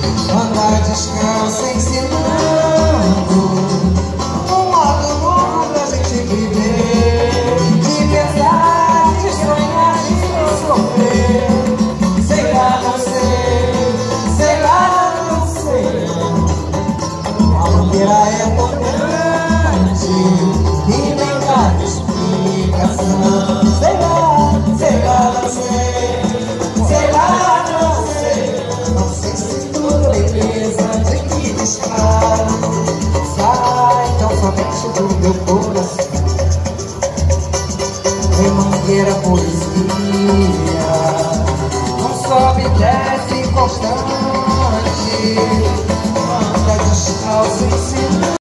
andar descalço ensinando um modo novo pra gente viver, de pensar, de sonhar, de sofrer. Sei lá, não sei, a bandeira é tão grande que nem cada explicação. Sei lá, não sei, não sei se tudo é beleza de que dispara, sai tão somente do meu coração. Em mangueira poesia, não sobe e desce constante, anda descalço em cima.